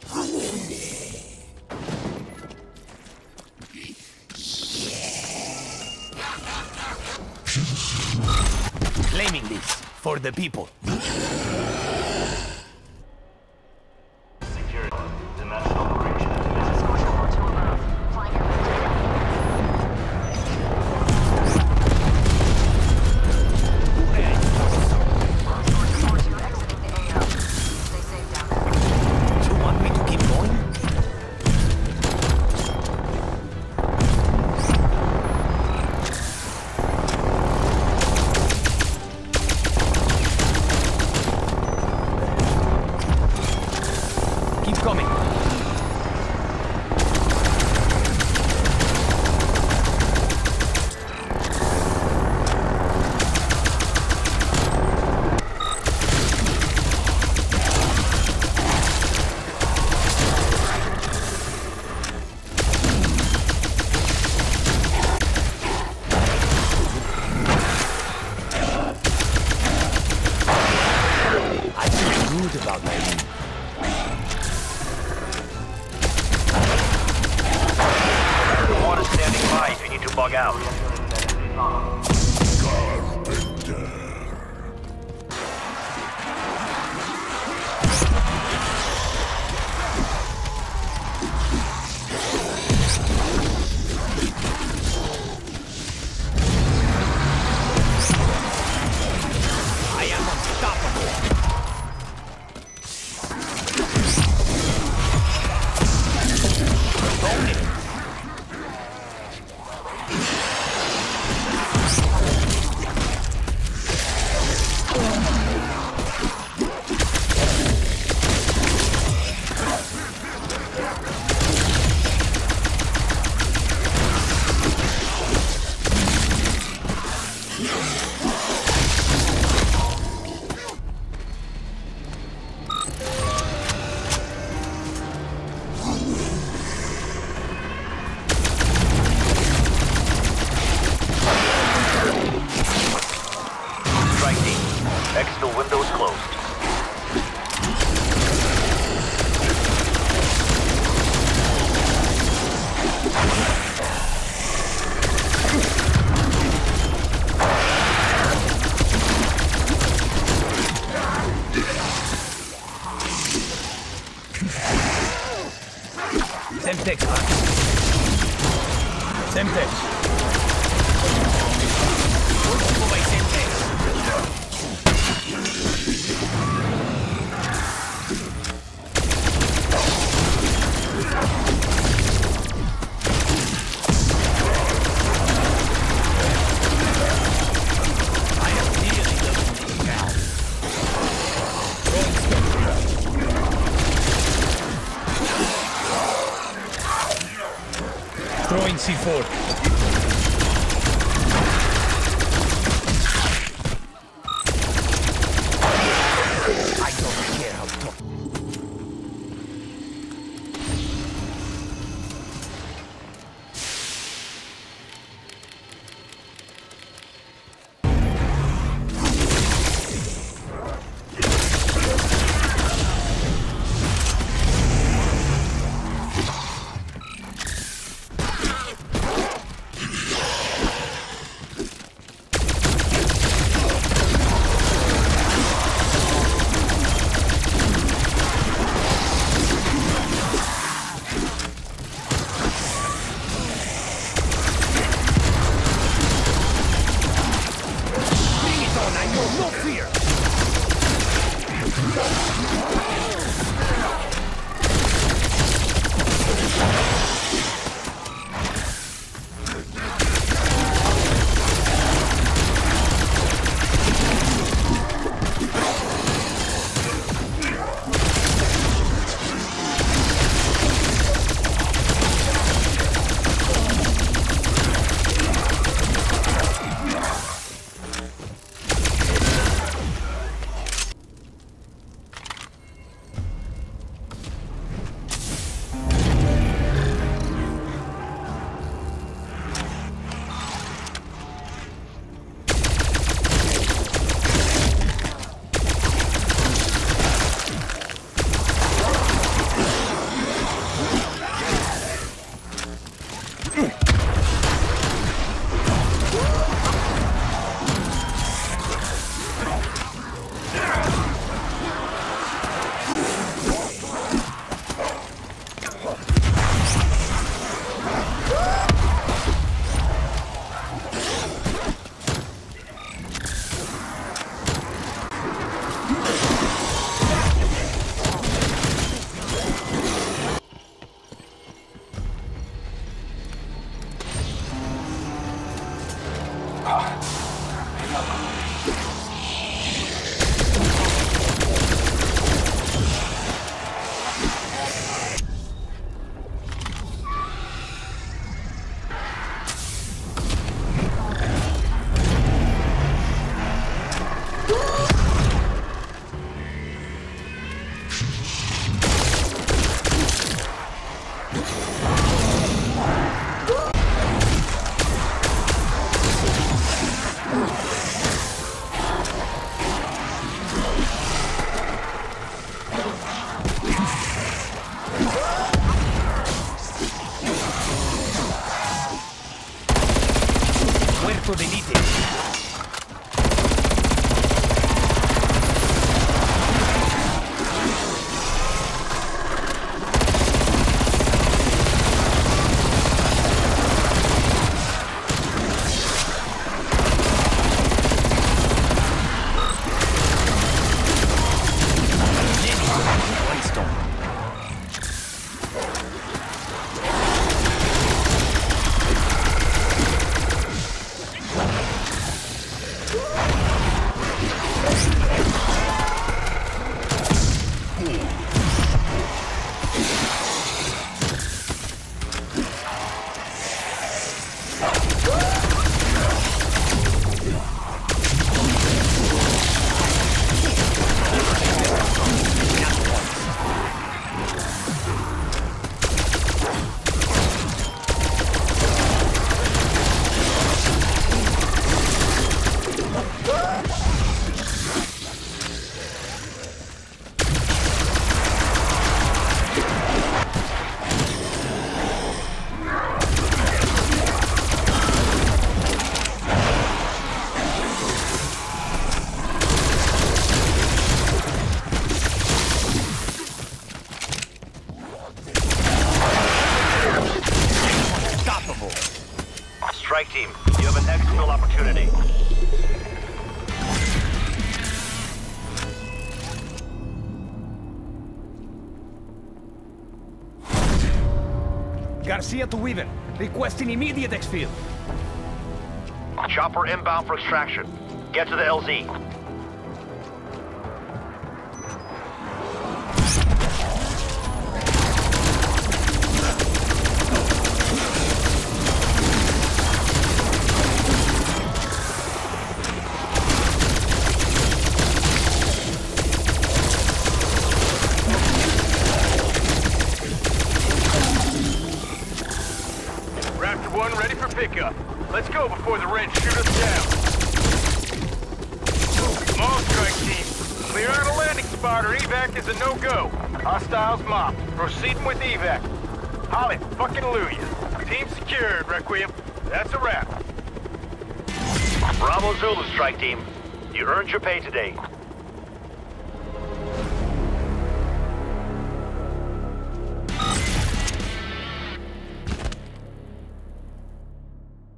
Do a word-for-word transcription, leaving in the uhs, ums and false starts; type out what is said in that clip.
Claiming this for the people. Security. Dimensional operation at Division. Scorcher four two above. Flying airlift. Scorcher four two exiting the A O. Stay safe down there. You want me to keep going? Keep coming. I feel good about my room. Water standing by if you need to bug out. I am unstoppable. Own it. Strike team. Exfil windows closed. Semtex. Semtex. Go by Semtex. I am nearly done now. Throwing C four. I don't care how tough. strike team. You have an exfil opportunity. Garcia to Weaven. Requesting immediate exfil. Chopper inbound for extraction. Get to the L Z. Raptor one ready for pickup. Let's go before the Reds shoot us down. Come on, strike team. Clear out a landing spot or evac is a no-go. Hostiles mobbed. Proceeding with evac. Holly, fucking Hallelujah. Team secured, Requiem. That's a wrap. Bravo Zulu strike team. You earned your pay today.